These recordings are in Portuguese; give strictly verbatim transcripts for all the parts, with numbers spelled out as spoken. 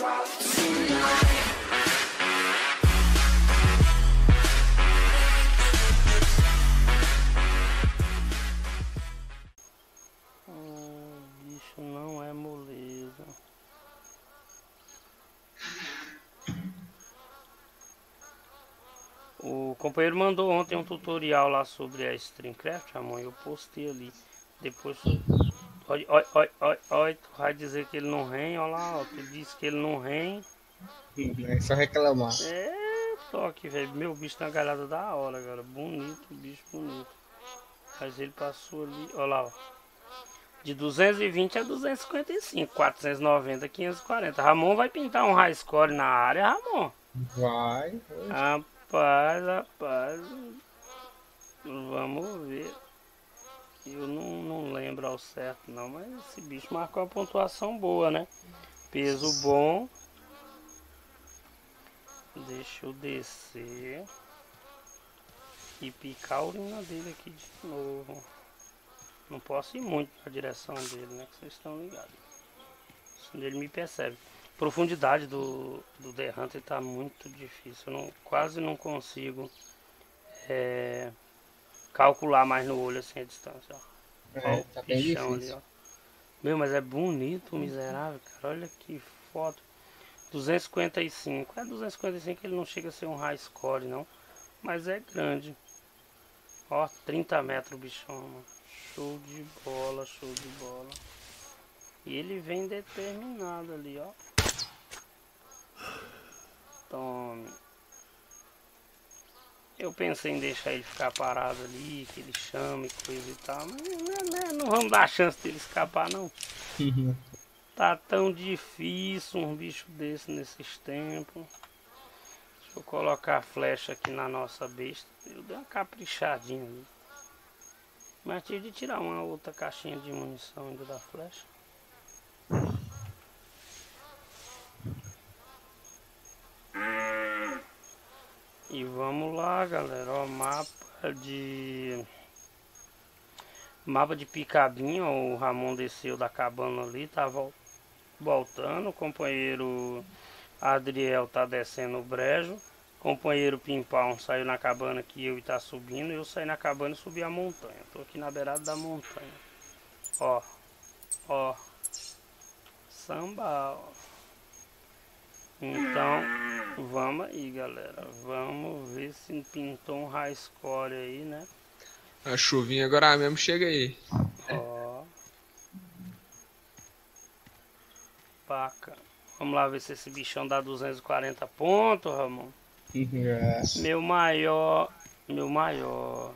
Hum, bicho não é moleza. O companheiro mandou ontem um tutorial lá sobre a Streamcraft, Ramon, eu postei ali. Depois, olha, olha, olha, olha, olha, tu vai dizer que ele não rem, olha lá, ó, tu disse que ele não rem. É só reclamar. É, toque, velho, meu bicho tá uma galhada da hora, cara, bonito, bicho bonito. Mas ele passou ali, olha lá, ó. De duzentos e vinte a duzentos e cinquenta e cinco, quatrocentos e noventa, quinhentos e quarenta. Ramon vai pintar um high score na área, Ramon. Vai. Rapaz, rapaz, vamos ver. Eu não, não lembro ao certo não, mas esse bicho marcou uma pontuação boa, né? Peso bom. Deixa eu descer e picar a urina dele aqui de novo. Não posso ir muito na direção dele, né? Que vocês estão ligados. Senão ele me percebe. Profundidade do, do The Hunter tá muito difícil. Eu não, quase não consigo é, calcular mais no olho assim a distância. Ó. É, Ó, tá bem bichão difícil. ali, ó. Meu, mas é bonito o miserável, cara. Olha que foto. duzentos e cinquenta e cinco. É duzentos e cinquenta e cinco, ele não chega a ser um high score, não. Mas é grande. Ó, trinta metros o bichão, mano. Show de bola, show de bola. E ele vem determinado ali, ó. Tome. Eu pensei em deixar ele ficar parado ali, que ele chame, coisa e tal. Mas não, não vamos dar chance dele escapar, não. Tá tão difícil um bicho desse nesses tempos. Deixa eu colocar a flecha aqui na nossa besta. Eu dei uma caprichadinha ali. Mas tive de tirar uma outra caixinha de munição ainda da flecha. E vamos lá, galera. Ó, mapa de... Mapa de Picabinha. O Ramon desceu da cabana ali, tá voltando. O companheiro Adriel tá descendo o brejo. O companheiro Pimpão saiu na cabana que eu e tá subindo. Eu saí na cabana e subi a montanha. Tô aqui na beirada da montanha. Ó. Ó. Samba, ó. Então, vamos aí, galera. Vamos ver se pintou um high score aí, né? A chuvinha agora mesmo chega aí. Ó. Bacana. Vamos lá ver se esse bichão dá duzentos e quarenta pontos, Ramon. Yes. Meu maior... Meu maior...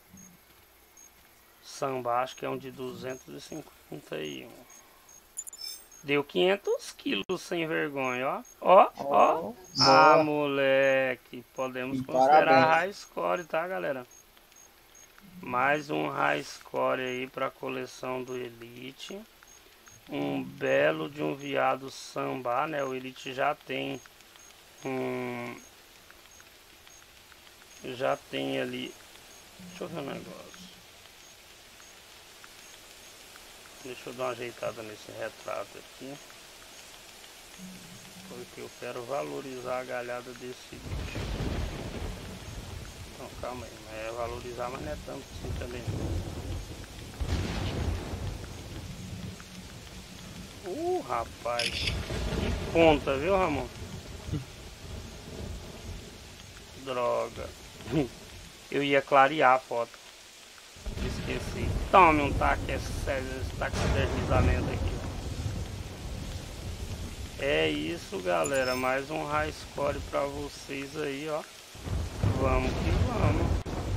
Samba, acho que é um de duzentos e cinquenta e um. Deu quinhentos quilos sem vergonha, ó. Ó, ó. Oh, Ah, boa. moleque. Podemos E considerar parabéns. high score, tá, galera? Mais um high score aí pra coleção do Elite. Um belo de um viado samba, né? O Elite já tem um... Já tem ali... Deixa eu ver um negócio. Deixa eu dar uma ajeitada nesse retrato aqui. Porque eu quero valorizar a galhada desse bicho. Então calma aí, mas é valorizar, mas não é tanto assim também. Uh, rapaz. Que ponta, viu, Ramon? Droga. Eu ia clarear a foto. Esqueci. Tome um taque, esse taque de deslizamento aqui. É isso, galera. Mais um high score pra vocês aí, ó. Vamos que vamos.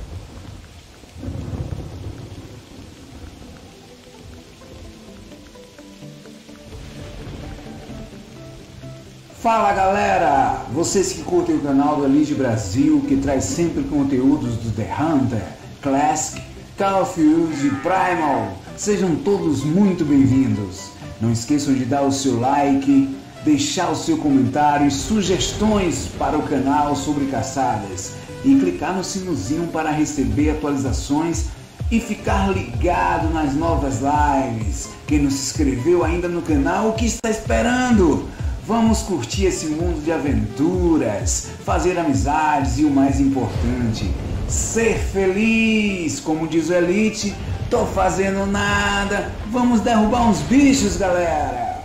Fala galera, vocês que curtem o canal do Elite Brasil, que traz sempre conteúdos do The Hunter, Classic, Call of Duty, Primal, sejam todos muito bem-vindos. Não esqueçam de dar o seu like, deixar o seu comentário e sugestões para o canal sobre caçadas e clicar no sinozinho para receber atualizações e ficar ligado nas novas lives. Quem não se inscreveu ainda no canal, o que está esperando? Vamos curtir esse mundo de aventuras, fazer amizades e o mais importante, ser feliz. Como diz o Elite, tô fazendo nada. Vamos derrubar uns bichos, galera.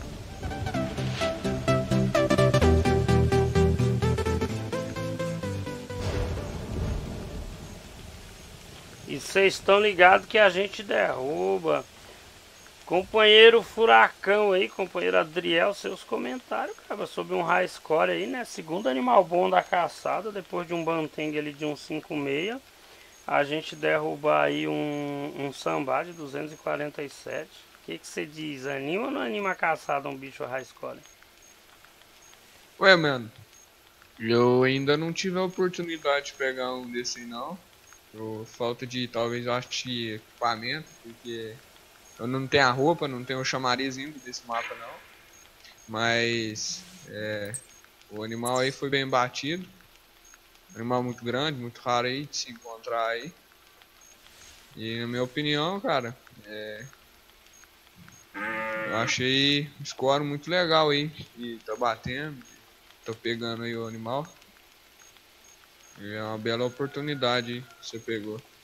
E vocês estão ligados que a gente derruba. Companheiro Furacão aí, companheiro Adriel, seus comentários, cara, sobre um high score aí, né? Segundo animal bom da caçada, depois de um Banteng ali de um cinco seis. A gente derrubar aí um, um Sambá de duzentos e quarenta e sete. O que que você diz? Anima ou não anima a caçada um bicho high score? Ué, mano, eu ainda não tive a oportunidade de pegar um desse aí, não. Por falta de, talvez, eu acho que equipamento, porque eu não tenho a roupa, não tenho o chamariz indo desse mapa, não. Mas, é, o animal aí foi bem batido. Animal muito grande, muito raro aí de se encontrar aí. E na minha opinião, cara, é, eu achei o score muito legal aí. E tá batendo, tô pegando aí o animal. E é uma bela oportunidade aí que você pegou.